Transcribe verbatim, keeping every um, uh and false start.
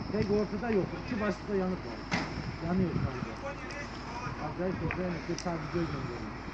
Tek ortada yok. İki başta yanık var. Yanıyor sadece. Acayip güzel. Bir sadece göz gönderiyor.